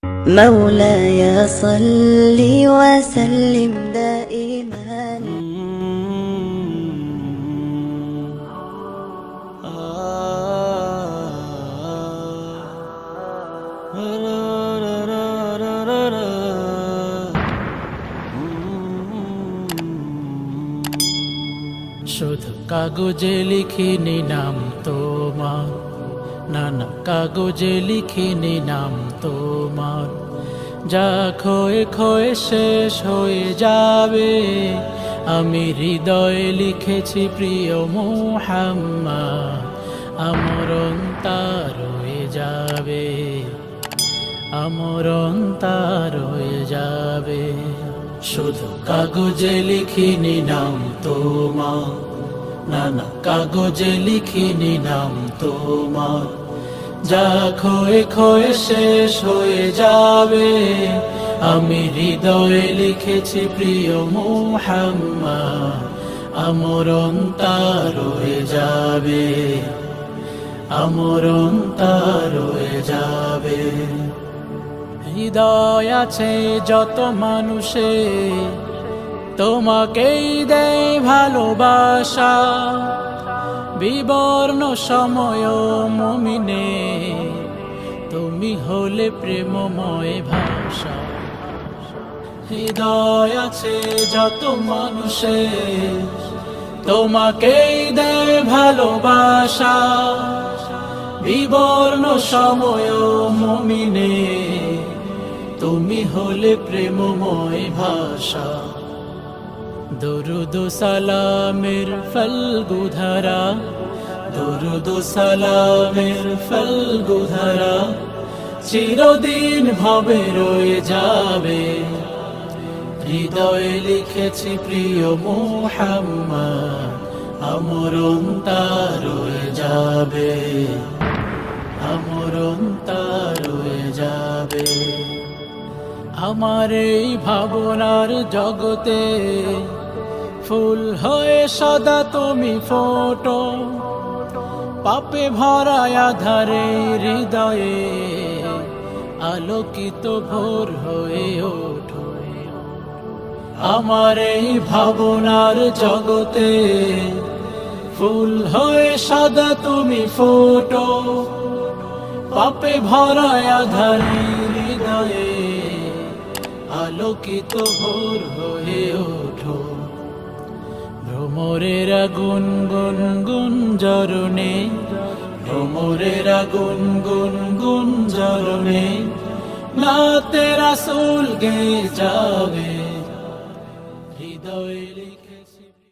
مولاي صل وسلم دائما. শুধু কাগজে লিখিনি নাম তোমার, নানা কাগজে লিখিনি নাম তোমার। যা ক্ষয়ে ক্ষয়ে শেষ হয়ে যাবে, আমি হৃদয়ে লিখেছি প্রিয় মুহাম্মদ। আমরণ তার রয়ে যাবে, আমরণ তার রয়ে যাবে। শুধু কাগজে লিখিনি নাম তোমার, নানা কাগজে লিখিনি নাম তোমার। যা ক্ষয়ে ক্ষয়ে শেষ হয়ে যাবে, আমি হৃদয়ে লিখেছি প্রিয় মুহাম্মদ। আমরণ তার রয়ে যাবে, আমরণ তার রয়ে যাবে। হৃদয় আছে যত মানুষে, তোমাকেই দেয় ভালোবাসা। বিবর্ণ সময় মুমিনে, তুমি হলে প্রেমময় ভাষা। হৃদয় আছে যত মানুষে, তোমাকেই দেয় ভালোবাসা। বিবর্ণ সময় মুমিনে, তুমি হলে প্রেমময় ভাষা। দরুদ সালামের ফলগুধারা, দরুদ সালামের ফলগুধারা চিরদিন ভাবে রয়ে যাবে। হৃদয়ে লিখেছি প্রিয় মুহাম্মদ, আমরণ তার রয়ে যাবে, আমরণ তার রয়ে যাবে। আমার এই ভাবনার জগতে ফুল হয়ে সদা তুমি ফোটো। পাপে ভরা আধারে হৃদয়ে, আলোকিত ভোর হয়ে ওঠো। আমার এই ভাবনার জগতে ফুল হয়ে সদা তুমি ফোটো। পাপে ভরা আধারে হৃদয়ে, আলোকিত ভোর হয়ে ওঠো। ভ্রমরের আগুন গুন গুন জ্বরণে, ভ্রমরের আগুন গুন গুন জ্বরণে নাতে রাসূল গেয়ে যাবে। হৃদয়ে লিখেছি।